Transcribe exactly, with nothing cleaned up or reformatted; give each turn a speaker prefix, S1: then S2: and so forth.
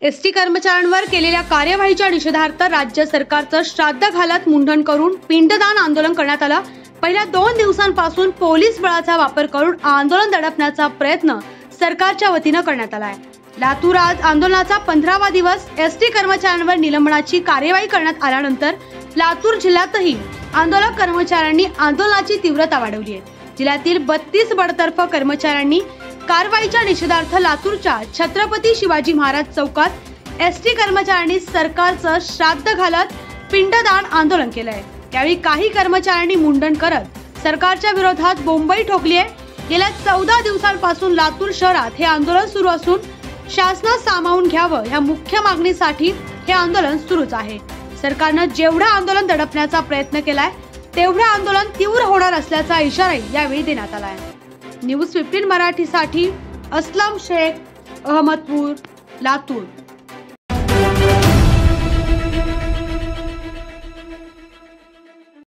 S1: ST कर्मचाऱ्यांवर केलेल्या कार्यवाहीच्या निषेधार्थ राज्य सरकारचं श्राद्ध घालत मुंडन करून पिंडदान आंदोलन करण्यात आलं। पहिल्या दोन दिवसांपासून पोलीस बळाचा वापर करून आंदोलन दडपण्याचा प्रयत्न सरकारच्या वतीनं करण्यात आला आहे। लातूर आज आंदोलनाचा पंधरावा दिवस एसटी कर्मचाऱ्यांवर निलंबनाची कार्यवाही करण्यात आल्यानंतर लातूर जिल्ह्यातही आंदोलक कर्मचाऱ्यांनी आंदोलनाची तीव्रता वाढवली आहे। जिल्ह्यातील बत्तीस बडतर्फ कर्मचाऱ्यांनी कारवाईच्या निषेधार्थ लातूरच्या छत्रपती शिवाजी महाराज चौकात एसटी कर्मचाऱ्यांनी सरकारचं श्राद्ध घालत पिंडदान आंदोलन केलंय। त्यावेळी काही कर्मचाऱ्यांनी मुंडन करत सरकारच्या विरोधात बोंबई ठोकली आहे। गेल्या चौदा दिवसांपासून लातूर शहरात हे आंदोलन सुरू असून शासनात सामावून घ्यावं या मुख्य मागणीसाठी हे आंदोलन सुरूच आहे। सरकारनं जेवढं आंदोलन दडपण्याचा प्रयत्न केलाय तेवढं आंदोलन तीव्र होणार असल्याचा इशाराही यावेळी देण्यात आला आहे। न्यूज फिफ्टीन मराठीसाठी असलम शेख, अहमदपूर, लातूर।